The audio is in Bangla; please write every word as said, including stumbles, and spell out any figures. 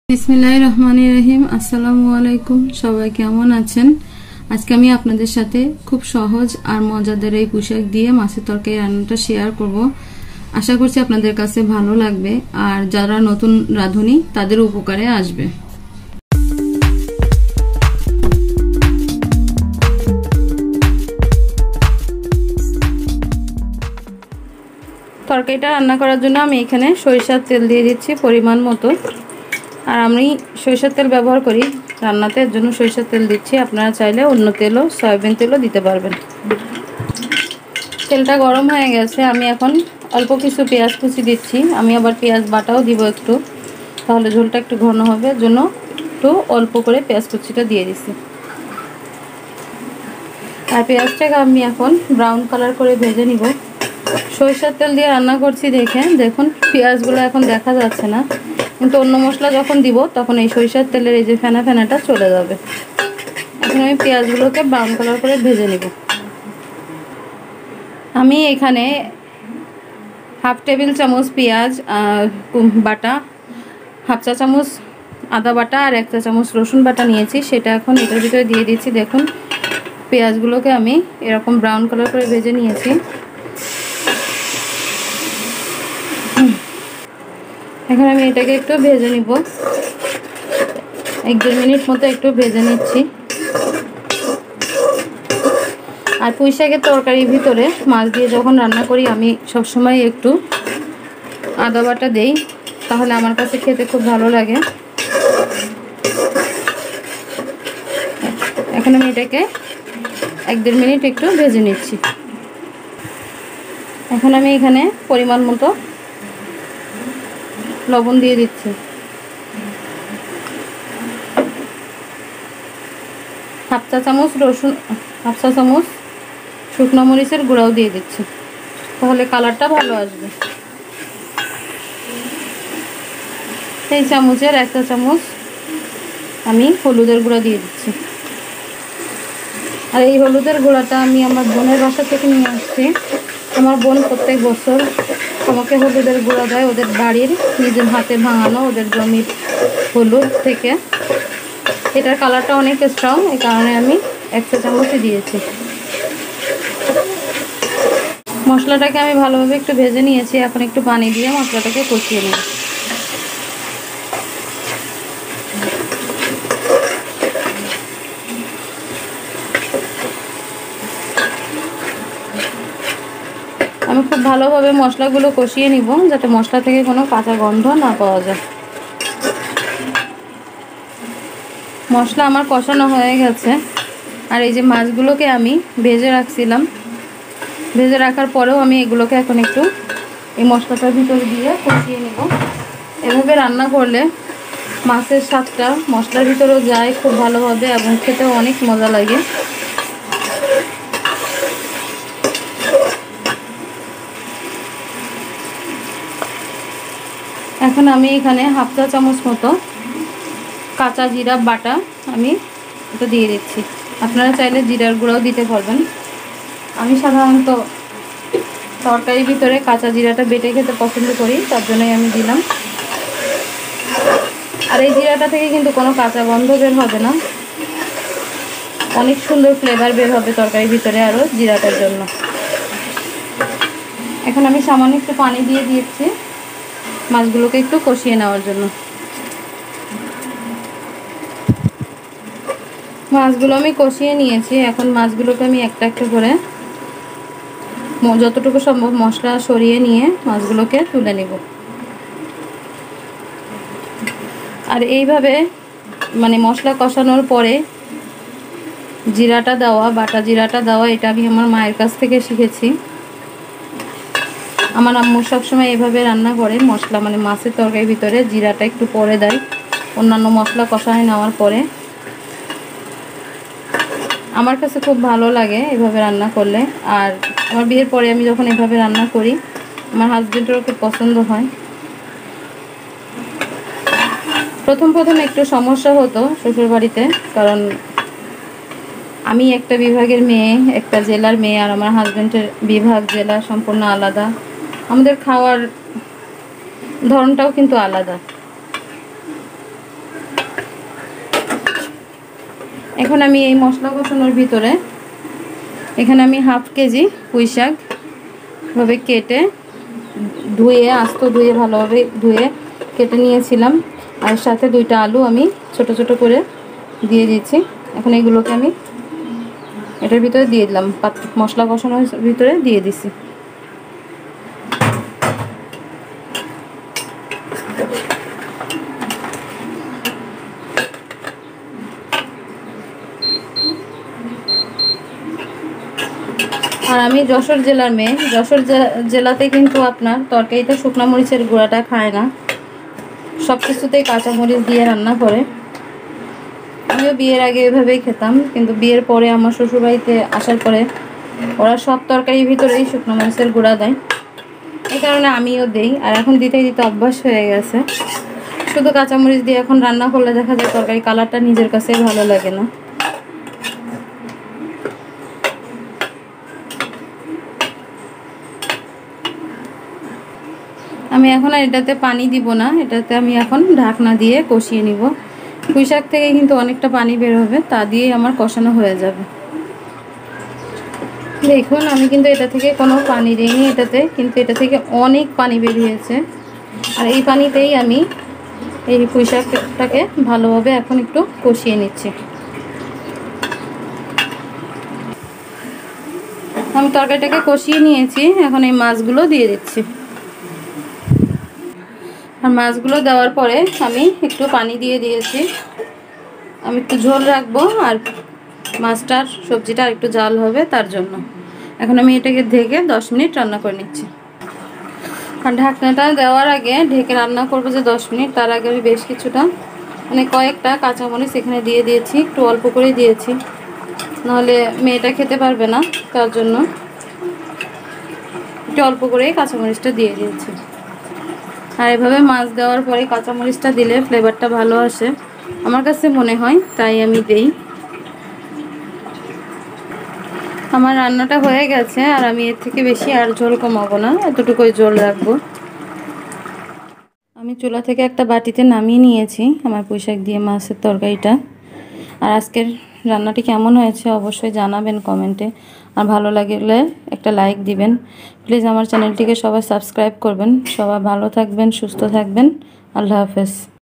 বিসমিল্লাহির রহমানির রহিম। আসসালামু আলাইকুম, সবাই কেমন আছেন? আজকে আমি আপনাদের সাথে খুব সহজ আর মজাদার এই পোশাক দিয়ে মাছের তরকারি রান্নাটা শেয়ার করব। আশা করছি আপনাদের কাছে ভালো লাগবে আর যারা নতুন রাঁধুনি তাদের উপকারে আসবে। তরকারিটা রান্না করার জন্য আমি এখানে সরিষার তেল দিয়ে দিচ্ছি পরিমাণ মতো। আর আমি সরিষার তেল ব্যবহার করি রান্নাতে, এর জন্য সরিষার তেল দিচ্ছি। আপনারা চাইলে অন্য তেলও সয়াবিন তেলও দিতে পারবেন। তেলটা গরম হয়ে গেছে, আমি এখন অল্প কিছু পেঁয়াজ কুচি দিচ্ছি। আমি আবার পেঁয়াজ বাটাও দিব একটু, তাহলে ঝোলটা একটু ঘন হবে, এর জন্য একটু অল্প করে পেঁয়াজ কুচিটা দিয়ে দিচ্ছি। আর পেঁয়াজটাকে আমি এখন ব্রাউন কালার করে ভেজে নিব। সরিষার তেল দিয়ে রান্না করছি দেখে দেখুন পেঁয়াজগুলো এখন দেখা যাচ্ছে না, কিন্তু অন্য মশলা যখন দিব তখন এই সরিষার তেলের এই যে ফেনা ফেনাটা চলে যাবে। এখন আমি পেঁয়াজগুলোকে ব্রাউন কালার করে ভেজে নিব। আমি এখানে হাফ টেবিল চামচ পেঁয়াজ বাটা, হাফ চা চামচ আদা বাটা আর এক চা চামচ রসুন বাটা নিয়েছি, সেটা এখন এটার ভিতরে দিয়ে দিচ্ছি। দেখুন পেঁয়াজগুলোকে আমি এরকম ব্রাউন কালার করে ভেজে নিয়েছি। এখন আমি এটাকে একটু ভেজে নিব, এক দেড় মিনিট মতো একটু ভেজে নিচ্ছি। আর পুঁই শাকের তরকারির ভিতরে মাছ দিয়ে যখন রান্না করি আমি সবসময় একটু আদা বাটা দেই, তাহলে আমার কাছে খেতে খুব ভালো লাগে। এখন আমি এটাকে এক দেড় মিনিট একটু ভেজে নিচ্ছি। এখন আমি এখানে পরিমাণ মতো লবণ দিয়ে দিচ্ছি, হাফ চা চামচ রসুন, হাফ চা চামচ শুকনো মরিচের গুঁড়াও দিয়ে দিচ্ছি, তাহলে কালারটা ভালো আসবে। এই চামচের এক চা চামচ আমি হলুদের গুঁড়া দিয়ে দিচ্ছি। আর এই হলুদের গুঁড়াটা আমি আমার বোনের বাসা থেকে নিয়ে আসছি। আমার বোন প্রত্যেক বছর আমাকে হলুদের গুঁড়া দেয়, ওদের বাড়ির নিজের হাতে ভাঙানো ওদের জমির হলুদ থেকে। এটার কালারটা অনেক স্ট্রং, এই কারণে আমি এক চা চামচই দিয়েছি। মশলাটাকে আমি ভালোভাবে একটু ভেজে নিয়েছি, এখন একটু পানি দিয়ে মশলাটাকে কষিয়ে নেব। আমি খুব ভালোভাবে মশলাগুলো কষিয়ে নিব, যাতে মশলা থেকে কোনো কাঁচা গন্ধ না পাওয়া যায়। মশলা আমার কষানো হয়ে গেছে। আর এই যে মাছগুলোকে আমি ভেজে রাখছিলাম, ভেজে রাখার পরেও আমি এগুলোকে এখন একটু এই মশলাটার ভিতরে দিয়ে কষিয়ে নিব। এভাবে রান্না করলে মাছের স্বাদটা মশলার ভিতরেও যায় খুব ভালোভাবে এবং খেতেও অনেক মজা লাগে। এখন আমি এখানে হাফ চা চামচ মতো কাঁচা জিরা বাটা আমি এটা দিয়ে দিচ্ছি। আপনারা চাইলে জিরার গুঁড়াও দিতে পারবেন। আমি সাধারণত তরকারির ভিতরে কাঁচা জিরাটা বেটে খেতে পছন্দ করি, তার জন্যই আমি দিলাম। আর এই জিরাটা থেকে কিন্তু কোনো কাঁচা গন্ধ বের হবে না, অনেক সুন্দর ফ্লেভার বের হবে তরকারির ভিতরে আরও জিরাটার জন্য। এখন আমি সামান্য একটু পানি দিয়ে দিয়েছি মাছগুলোকে একটু কষিয়ে নেওয়ার জন্য। মাছগুলো আমি কষিয়ে নিয়েছি, এখন মাছগুলোকে আমি একটা একটা করে যতটুকু সম্ভব মশলা সরিয়ে নিয়ে মাছগুলোকে তুলে নেব। আর এইভাবে মানে মশলা কষানোর পরে জিরাটা দেওয়া, বাটা জিরাটা দেওয়া, এটা আমি আমার মায়ের কাছ থেকে শিখেছি। আমার আম্মু সবসময় এভাবে রান্না করে, মশলা মানে মাছের তরকারির ভিতরে জিরাটা একটু পরে দেয় অন্যান্য মশলা কষানো নেওয়ার পরে। আমার কাছে খুব ভালো লাগে এভাবে রান্না করলে। আর আমার বিয়ের পরে আমি যখন এভাবে রান্না করি আমার হাজবেন্ডেরও খুব পছন্দ হয়। প্রথম প্রথম একটু সমস্যা হতো শ্বশুরবাড়িতে, কারণ আমি একটা বিভাগের মেয়ে, একটা জেলার মেয়ে, আর আমার হাজবেন্ডের বিভাগ জেলা সম্পূর্ণ আলাদা। আমাদের খাওয়ার ধরনটাও কিন্তু আলাদা। এখন আমি এই মশলা কষানোর ভিতরে এখানে আমি হাফ কেজি পুঁই শাক ভাবে কেটে ধুয়ে আস্ত ধুয়ে ভালোভাবে ধুয়ে কেটে নিয়েছিলাম, আর সাথে দুইটা আলু আমি ছোট ছোট করে দিয়ে দিয়েছি। এখন এগুলোকে আমি এটার ভিতরে দিয়ে দিলাম, মশলা কষানোর ভিতরে দিয়ে দিছি। আর আমি যশোর জেলার মেয়ে, যশোর জেলাতে কিন্তু আপনার তরকারিতে শুকনো মরিচের গুঁড়াটা খায় না, সব কিছুতেই কাঁচামরিচ দিয়ে রান্না করে। আমিও বিয়ের আগে এভাবেই খেতাম, কিন্তু বিয়ের পরে আমার শ্বশুরবাড়িতে আসার পরে ওরা সব তরকারির ভিতরেই শুকনো মরিচের গুঁড়া দেয়, এই কারণে আমিও দেই। আর এখন দিতে দিতে অভ্যাস হয়ে গেছে, শুধু কাঁচামরিচ দিয়ে এখন রান্না করলে দেখা যায় তরকারি কালারটা নিজের কাছে ভালো লাগে না। আমি এখন আর এটাতে পানি দিব না, এটাতে আমি এখন ঢাকনা দিয়ে কষিয়ে নিব। পুঁই শাক থেকে কিন্তু অনেকটা পানি বের হবে, তা দিয়েই আমার কষানো হয়ে যাবে। দেখুন আমি কিন্তু এটা থেকে কোনো পানি দিইনি, এটাতে কিন্তু এটা থেকে অনেক পানি বেরিয়েছে। আর এই পানিতেই আমি এই পুঁই শাকটাকে ভালোভাবে এখন একটু কষিয়ে নিচ্ছি। আমি তরকারিটাকে কষিয়ে নিয়েছি, এখন এই মাছগুলো দিয়ে দিচ্ছি। আর মাছগুলো দেওয়ার পরে আমি একটু পানি দিয়ে দিয়েছি, আমি একটু ঝোল রাখবো আর মাছটার সবজিটা একটু জাল হবে তার জন্য। এখন আমি এটাকে ঢেকে দশ মিনিট রান্না করে নিচ্ছি। আর ঢাকনাটা দেওয়ার আগে ঢেকে রান্না করবো যে দশ মিনিট, তার আগে আমি বেশ কিছুটা মানে কয়েকটা কাঁচামরিচ এখানে দিয়ে দিয়েছি, একটু অল্প করেই দিয়েছি, নাহলে মেয়েটা খেতে পারবে না, তার জন্য একটু অল্প করেই কাঁচামরিচটা দিয়ে দিয়েছি। আর এভাবে মাছ দেওয়ার পরে কাঁচামরিচটা দিলে ফ্লেভারটা ভালো আসে আমার কাছে মনে হয়, তাই আমি দেই। আমার রান্নাটা হয়ে গেছে, আর আমি এর থেকে বেশি আর ঝোল কমাবো না, এতটুকুই ঝোল রাখবো। আমি চুলা থেকে একটা বাটিতে নামিয়ে নিয়েছি আমার পুঁই শাক দিয়ে মাছের তরকারিটা। আর আজকের রান্নাটি কেমন হয়েছে অবশ্যই জানাবেন কমেন্টে, আর ভালো লাগলে একটা লাইক দিবেন প্লিজ। আমার চ্যানেলটিকে সবাই সাবস্ক্রাইব করবেন। সবাই ভালো থাকবেন, সুস্থ থাকবেন। আল্লাহ হাফেজ।